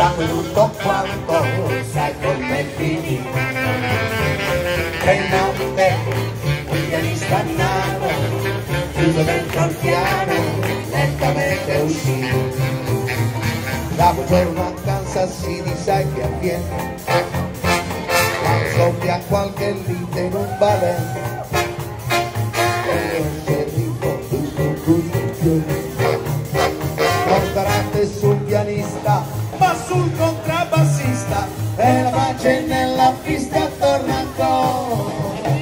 sangue tutto quanto, sai come finì. Tre notte, un pianista nano, chiuso dentro il piano, lentamente uscì. Da quel giorno a Kansas City sai che avviene, quando soffia qualche lite in un ballet, non sarà sul pianista ma sul contrabbassista, e la pace nella pista torna ancora.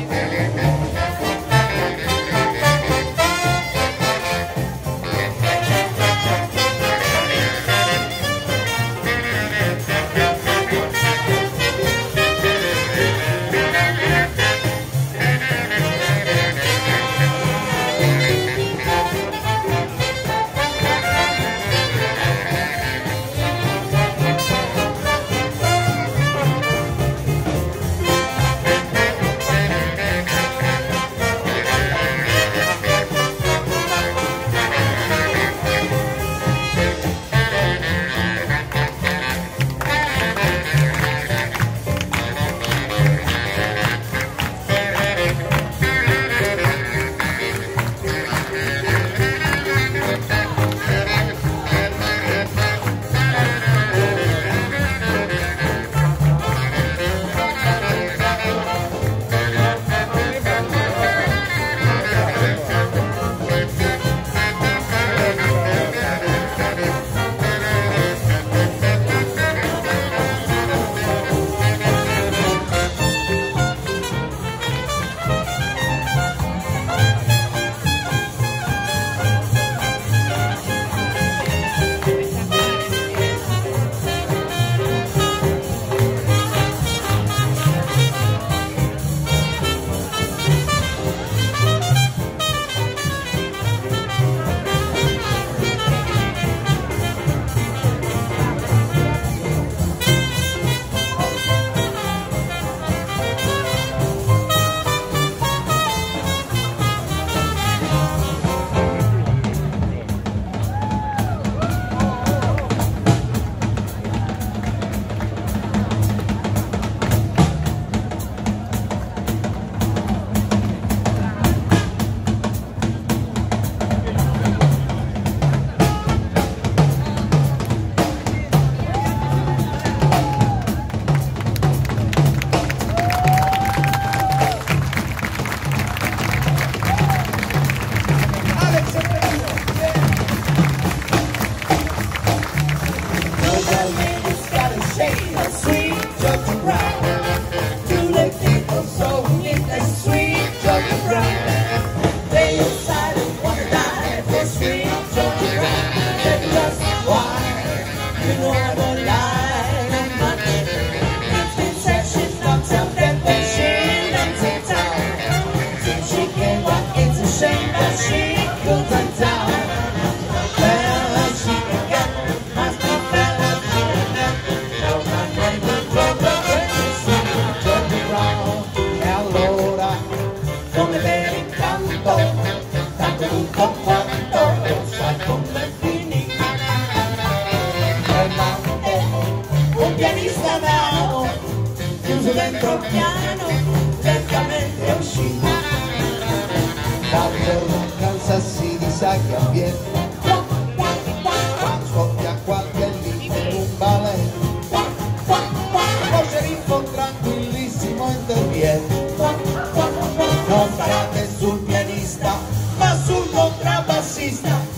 Dentro il piano, lentamente uscì. Dal giorno a Kansas City sai che avviene, quando scoppia qualche lite in un ballet, lo sceriffo tranquillissimo interviene. Non sarà sul pianista ma sul contrabbassista,